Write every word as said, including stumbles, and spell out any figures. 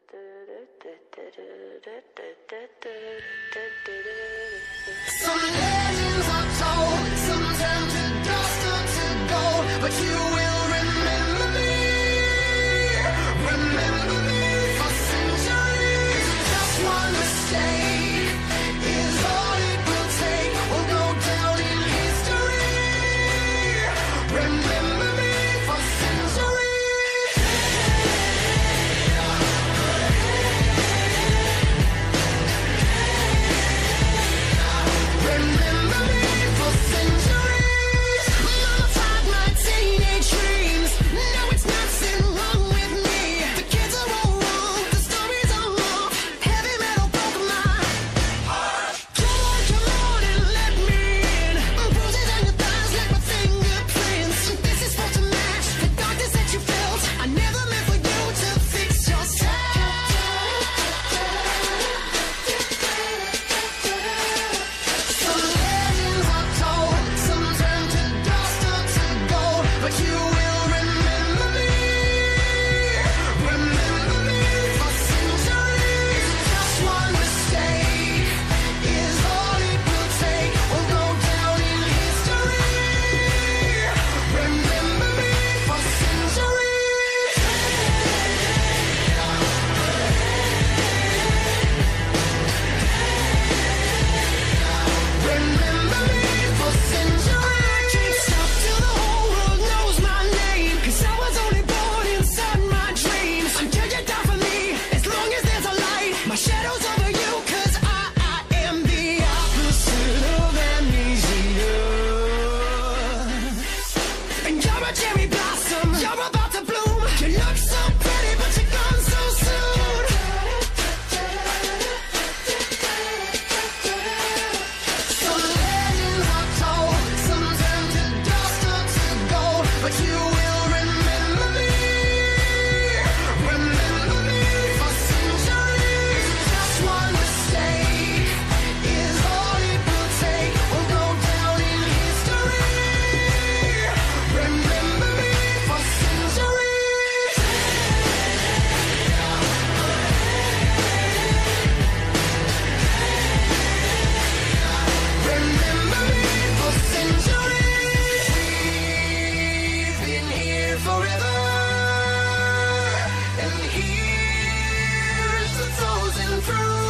Some legends are told, some turn to dust or to gold, but you will remember me, remember me for centuries. Just one mistake is all it will take. We'll go down in history. Remember me for centuries. Remember me for centuries. Mama tied my teenage dreams. Now it's nothing wrong with me. The kids are all wrong, the stories are wrong. Heavy metal broke my heart. Come on, come on and let me in. Bruises on your thighs like my fingerprints. This is supposed to match the darkness that you felt. I never meant for you to fix yourself. Some legends are told, some turn to dust or to gold, but you will remember me, remember me for centuries. Just one mistake is all it will take. We'll go down in history. Remember me for centuries. Remember me for centuries. I can't stop till the whole world knows my name, 'cause I was only born inside my dreams. Until you die for me, as long as there's a light, my shadow's over you, 'cause I, I am the opposite of amnesia. And you're a cherry blossom, you're about to bloom. You look so pretty, but you're gone so soon. Some legends are told, some turn to dust or to gold, but you will remember me, remember me for centuries. Just one mistake is all it will take. We'll go down in history. Remember me for centuries. Remember me for centuries. We've been here forever, and here's the chosen fruit.